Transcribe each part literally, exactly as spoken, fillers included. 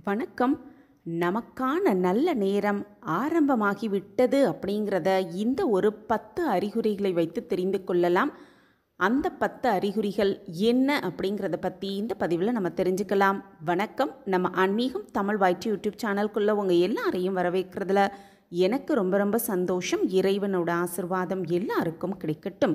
வணக்கம். நமக்கான நல்ல நேரம் ஆரம்பமாகிவிட்டது அப்படிங்கிறத இந்த ஒரு பத்து அறிகுறிகளை வைத்து தெரிந்து கொள்ளலாம். அந்த பத்து அறிகுறிகள் என்ன அப்படிங்கிறத பற்றி இந்த பதிவில் நம்ம தெரிஞ்சுக்கலாம். வணக்கம். நம்ம ஆன்மீகம் தமிழ் வாய்ட்டு யூடியூப் சேனலுக்குள்ளே உங்கள் எல்லாரையும் வரவேற்கிறதுல எனக்கு ரொம்ப ரொம்ப சந்தோஷம். இறைவனோட ஆசிர்வாதம் எல்லாருக்கும் கிடைக்கட்டும்.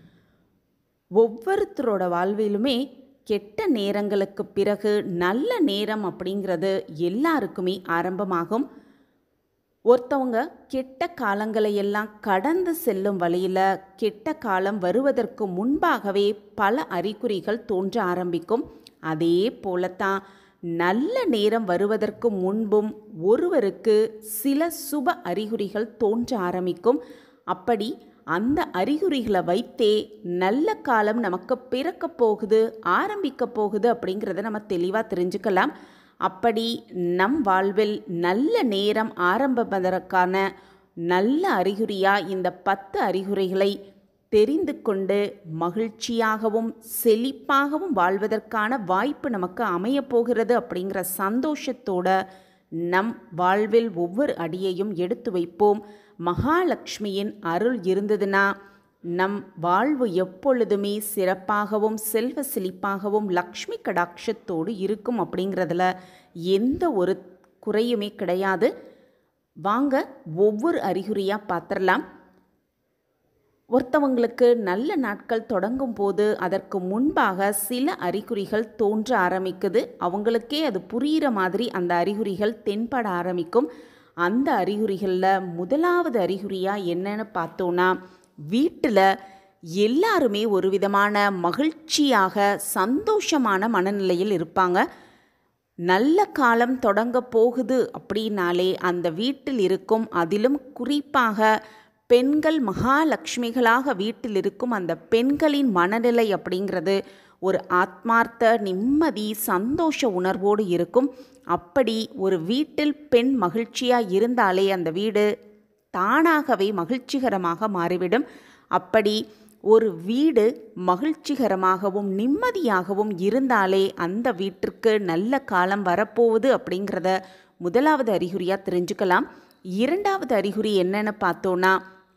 ஒவ்வொருத்தரோட வாழ்விலுமே கெட்ட நேரங்களுக்கு பிறகு நல்ல நேரம் அப்படிங்கிறது எல்லாருக்குமே ஆரம்பமாகும். ஒருத்தவங்க கெட்ட காலங்களை எல்லாம் கடந்து செல்லும் வழியில் கெட்ட காலம் வருவதற்கு முன்பாகவே பல அறிகுறிகள் தோன்ற ஆரம்பிக்கும். அதே போலத்தான் நல்ல நேரம் வருவதற்கு முன்பும் ஒருவருக்கு சில சுப அறிகுறிகள் தோன்ற ஆரம்பிக்கும். அப்படி அந்த அறிகுறிகளை வைத்தே நல்ல காலம் நமக்கு பிறக்க போகுது, ஆரம்பிக்க போகுது அப்படிங்கிறத நம்ம தெளிவாக தெரிஞ்சுக்கலாம். அப்படி நம் வாழ்வில் நல்ல நேரம் ஆரம்பிப்பதற்கான நல்ல அறிகுறியாக இந்த பத்து அறிகுறிகளை தெரிந்து கொண்டு மகிழ்ச்சியாகவும் செழிப்பாகவும் வாழ்வதற்கான வாய்ப்பு நமக்கு அமையப்போகிறது அப்படிங்கிற சந்தோஷத்தோட நம் வாழ்வில் ஒவ்வொரு அடியையும் எடுத்து வைப்போம். மகாலட்சுமியின் அருள் இருந்ததுன்னா நம் வாழ்வு எப்பொழுதுமே சிறப்பாகவும் செல்வ செழிப்பாகவும் லக்ஷ்மி கடாட்சத்தோடு இருக்கும் அப்படிங்கிறதுல எந்த ஒரு குறையுமே கிடையாது. வாங்க ஒவ்வொரு அறிகுறியாக பார்த்துடலாம். ஒருத்தவங்களுக்கு நல்ல நாட்கள் தொடங்கும் போது அதற்கு முன்பாக சில அறிகுறிகள் தோன்ற ஆரம்பிக்குது. அவங்களுக்கே அது புரிகிற மாதிரி அந்த அறிகுறிகள் தென்பட ஆரம்பிக்கும். அந்த அறிகுறிகளில் முதலாவது அறிகுறியாக என்னன்னு பார்த்தோன்னா, வீட்டில் எல்லாருமே ஒரு விதமான மகிழ்ச்சியாக சந்தோஷமான மனநிலையில் இருப்பாங்க. நல்ல காலம் தொடங்க போகுது அப்படின்னாலே அந்த வீட்டில் இருக்கும், அதிலும் குறிப்பாக பெண்கள் மகாலட்சுமிகளாக வீட்டில் இருக்கும் அந்த பெண்களின் மனநிலை அப்படிங்கிறது ஒரு ஆத்மார்த்த நிம்மதி சந்தோஷ உணர்வோடு இருக்கும். அப்படி ஒரு வீட்டில் பெண் மகிழ்ச்சியாக இருந்தாலே அந்த வீடு தானாகவே மகிழ்ச்சிகரமாக மாறிவிடும். அப்படி ஒரு வீடு மகிழ்ச்சிகரமாகவும் நிம்மதியாகவும் இருந்தாலே அந்த வீட்டிற்கு நல்ல காலம் வரப்போகுது அப்படிங்கிறத முதலாவது அறிகுறியாக தெரிஞ்சுக்கலாம். இரண்டாவது அறிகுறி என்னன்னு பார்த்தோன்னா,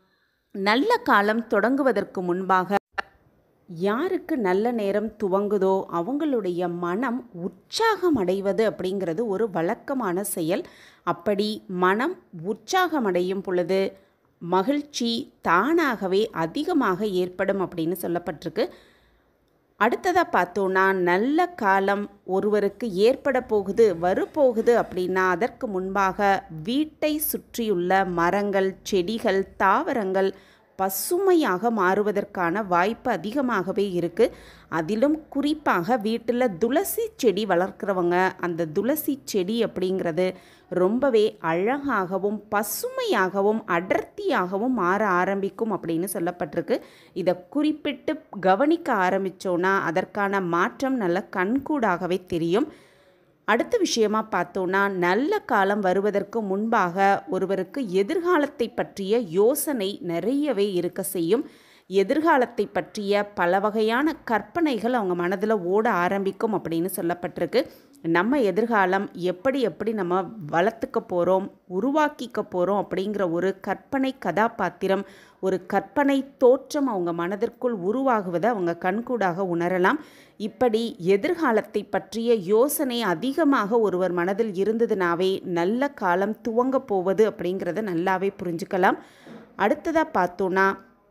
நல்ல காலம் தொடங்குவதற்கு முன்பாக யாருக்கு நல்ல நேரம் துவங்குதோ அவங்களுடைய மனம் உற்சாகம் அடைவது அப்படிங்கிறது ஒரு வழக்கமான செயல். அப்படி மனம் உற்சாகம் அடையும் பொழுது மகிழ்ச்சி தானாகவே அதிகமாக ஏற்படும் அப்படின்னு சொல்லப்பட்டிருக்கு. அடுத்ததாக பார்த்தோன்னா, நல்ல காலம் ஒருவருக்கு ஏற்பட போகுது வரப்போகுது அப்படின்னா அதற்கு முன்பாக வீட்டை சுற்றியுள்ள மரங்கள், செடிகள், தாவரங்கள் பசுமையாக மாறுவதற்கான வாய்ப்பு அதிகமாகவே இருக்குது. அதிலும் குறிப்பாக வீட்டில் துளசி செடி வளர்க்குறவங்க அந்த துளசி செடி அப்படிங்கிறது ரொம்பவே அழகாகவும் பசுமையாகவும் அடர்த்தியாகவும் மாற ஆரம்பிக்கும் அப்படின்னு சொல்லப்பட்டிருக்கு. இதை குறிப்பிட்டு கவனிக்க ஆரம்பித்தோன்னா அதற்கான மாற்றம் நல்ல கண்கூடாகவே தெரியும். அடுத்த விஷயமா பார்த்தோன்னா, நல்ல காலம் வருவதற்கு முன்பாக ஒருவருக்கு எதிர்காலத்தை பற்றிய யோசனை நிறையவே இருக்க செய்யும். எதிர்காலத்தை பற்றிய பல வகையான கற்பனைகள் அவங்க மனதில் ஓட ஆரம்பிக்கும் அப்படின்னு சொல்லப்பட்டிருக்கு. நம்ம எதிர்காலம் எப்படி எப்படி நம்ம வளர்த்துக்க போகிறோம், உருவாக்கிக்க போகிறோம் அப்படிங்கிற ஒரு கற்பனை கதாபாத்திரம், ஒரு கற்பனை தோற்றம் அவங்க மனதிற்குள் உருவாகுவதை அவங்க கண்கூடாக உணரலாம். இப்படி எதிர்காலத்தை பற்றிய யோசனை அதிகமாக ஒருவர் மனதில் இருந்ததுனாவே நல்ல காலம் துவங்க போவது அப்படிங்கிறத நல்லாவே புரிஞ்சுக்கலாம். அடுத்ததாக பார்த்தோன்னா,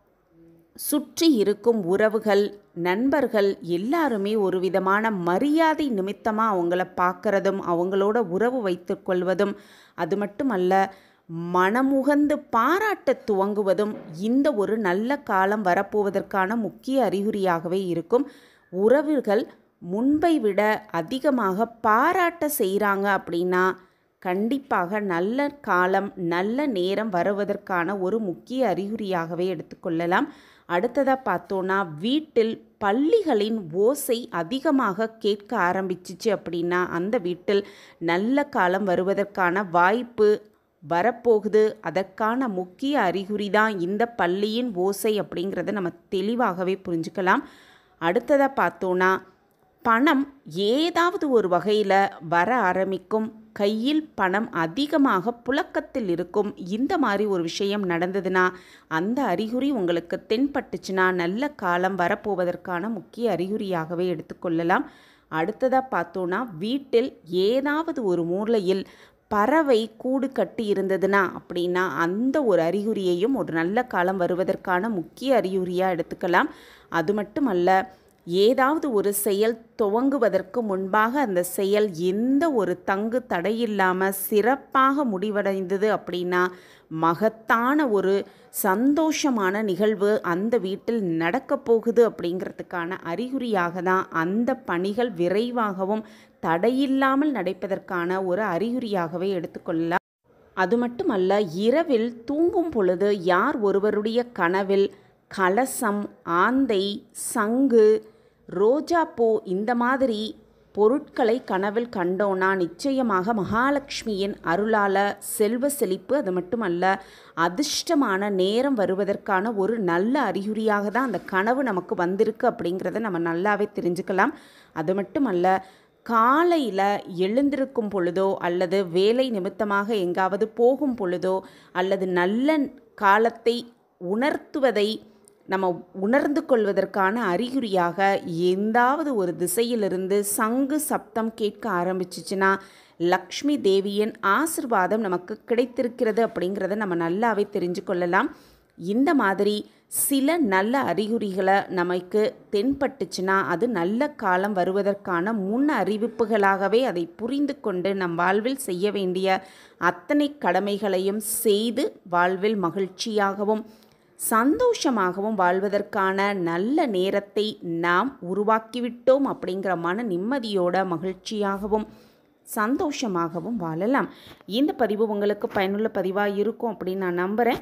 சுற்றி இருக்கும் உறவுகள், நண்பர்கள் எல்லாருமே ஒரு விதமான மரியாதை நிமித்தமாக அவங்கள பார்க்குறதும் அவங்களோட உறவு வைத்து கொள்வதும், அது மட்டுமல்ல மனமுகந்து பாராட்ட துவங்குவதும் இந்த ஒரு நல்ல காலம் வரப்போவதற்கான முக்கிய அறிகுறியாகவே இருக்கும். உறவுகள் முன்பை விட அதிகமாக பாராட்ட செய்கிறாங்க அப்படின்னா கண்டிப்பாக நல்ல காலம் நல்ல நேரம் வருவதற்கான ஒரு முக்கிய அறிகுறியாகவே எடுத்துக்கொள்ளலாம். அடுத்ததாக பார்த்தோன்னா, வீட்டில் பள்ளிகளின் ஓசை அதிகமாக கேட்க ஆரம்பிச்சிச்சு அப்படின்னா அந்த வீட்டில் நல்ல காலம் வருவதற்கான வாய்ப்பு வரப்போகுது. அதற்கான முக்கிய அறிகுறி தான் இந்த பள்ளியின் ஓசை அப்படிங்கிறத நம்ம தெளிவாகவே புரிஞ்சுக்கலாம். அடுத்ததாக பார்த்தோன்னா, பணம் ஏதாவது ஒரு வகையில் வர ஆரம்பிக்கும். கையில் பணம் அதிகமாக புழக்கத்தில் இருக்கும். இந்த மாதிரி ஒரு விஷயம் நடந்ததுன்னா அந்த அறிகுறி உங்களுக்கு தென்பட்டுச்சுன்னா நல்ல காலம் வரப்போவதற்கான முக்கிய அறிகுறியாகவே எடுத்துக்கொள்ளலாம். அடுத்ததாக பார்த்தோன்னா, வீட்டில் ஏதாவது ஒரு மூலையில் பறவை கூடு கட்டி இருந்ததுன்னா அப்படின்னா அந்த ஒரு அறிகுறியையும் ஒரு நல்ல காலம் வருவதற்கான முக்கிய அறிகுறியாக எடுத்துக்கலாம். அது மட்டுமல்ல, ஏதாவது ஒரு செயல் துவங்குவதற்கு முன்பாக அந்த செயல் எந்த ஒரு தங்கு தடையில்லாமல் சிறப்பாக முடிவடைந்தது அப்படின்னா மகத்தான ஒரு சந்தோஷமான நிகழ்வு அந்த வீட்டில் நடக்கப் போகுது அப்படிங்கிறதுக்கான அறிகுறியாக தான் அந்த பணிகள் விரைவாகவும் தடையில்லாமல் நடப்பதற்கான ஒரு அறிகுறியாகவே எடுத்துக்கொள்ளலாம். அது மட்டுமல்ல, இரவில் தூங்கும் பொழுது யார் ஒருவருடைய கனவில் கலசம், ஆந்தை, சங்கு, ரோஜாப்பூ இந்த மாதிரி பொருட்களை கனவில் கண்டோன்னா நிச்சயமாக மகாலட்சுமியின் அருளால் செல்வ செழிப்பு, அது மட்டுமல்ல அதிர்ஷ்டமான நேரம் வருவதற்கான ஒரு நல்ல அறிகுறியாக தான் அந்த கனவு நமக்கு வந்திருக்கு அப்படிங்கிறத நம்ம நல்லாவே தெரிஞ்சுக்கலாம். அது மட்டுமல்ல, காலையில் எழுந்திருக்கும் பொழுதோ அல்லது வேலை நிமித்தமாக எங்காவது போகும் பொழுதோ அல்லது நல்ல காலத்தை உணர்த்துவதை நம்ம உணர்ந்து கொள்வதற்கான அறிகுறியாக எந்தாவது ஒரு திசையிலிருந்து சங்கு சப்தம் கேட்க ஆரம்பிச்சிச்சுன்னா லக்ஷ்மி தேவியின் ஆசிர்வாதம் நமக்கு கிடைத்திருக்கிறது அப்படிங்கிறத நம்ம நல்லாவே தெரிஞ்சு கொள்ளலாம். இந்த மாதிரி சில நல்ல அறிகுறிகளை நமக்கு தென்பட்டுச்சுன்னா அது நல்ல காலம் வருவதற்கான முன் அறிவிப்புகளாகவே அதை புரிந்து கொண்டு நம் வாழ்வில் செய்ய வேண்டிய அத்தனை கடமைகளையும் செய்து வாழ்வில் மகிழ்ச்சியாகவும் சந்தோஷமாகவும் வாழ்வதற்கான நல்ல நேரத்தை நாம் உருவாக்கிவிட்டோம் அப்படிங்கிற மன நிம்மதியோட மகிழ்ச்சியாகவும் சந்தோஷமாகவும் வாழலாம். இந்த பதிவு உங்களுக்கு பயனுள்ள பதிவாக இருக்கும் அப்படின்னு நான் நம்புகிறேன்.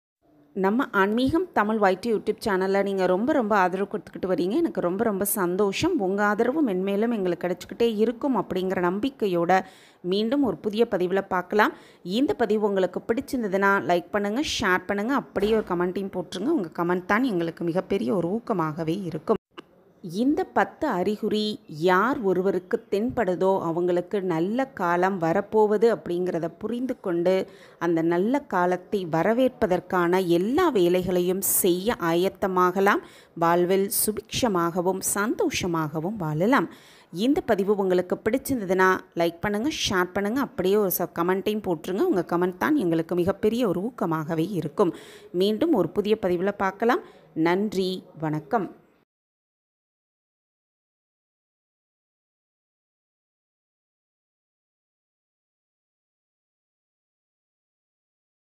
நம்ம ஆன்மீகம் தமிழ் வைட்டி யூடியூப் சேனலில் நீங்கள் ரொம்ப ரொம்ப ஆதரவு கொடுத்துக்கிட்டு வரீங்க. எனக்கு ரொம்ப ரொம்ப சந்தோஷம். உங்கள் ஆதரவு மென்மேலும் எங்களுக்கு கிடச்சிக்கிட்டே இருக்கும் அப்படிங்கிற நம்பிக்கையோட மீண்டும் ஒரு புதிய பதிவில் பார்க்கலாம். இந்த பதிவு உங்களுக்கு பிடிச்சிருந்ததுன்னா லைக் பண்ணுங்கள், ஷேர் பண்ணுங்கள், அப்படியே ஒரு கமெண்ட்டையும் போட்டுருங்க. உங்கள் கமெண்ட் தான் எங்களுக்கு மிகப்பெரிய ஒரு ஊக்கமாகவே இருக்கும். இந்த பத்து அறிகுறி யார் ஒருவருக்கு தென்படுதோ அவங்களுக்கு நல்ல காலம் வரப்போவது அப்படிங்கிறத புரிந்து கொண்டு அந்த நல்ல காலத்தை வரவேற்பதற்கான எல்லா வேலைகளையும் செய்ய ஆயத்தமாகலாம். வாழ்வில் சுபிக்ஷமாகவும் சந்தோஷமாகவும் வாழலாம். இந்த பதிவு உங்களுக்கு பிடிச்சிருந்ததுன்னா லைக் பண்ணுங்கள், ஷேர் பண்ணுங்கள், அப்படியே ஒரு ச கமெண்ட்டையும் போட்டுருங்க. உங்கள் கமெண்ட் தான் எங்களுக்கு மிகப்பெரிய ஒரு ஊக்கமாகவே இருக்கும். மீண்டும் ஒரு புதிய பதிவில் பார்க்கலாம். நன்றி, வணக்கம்.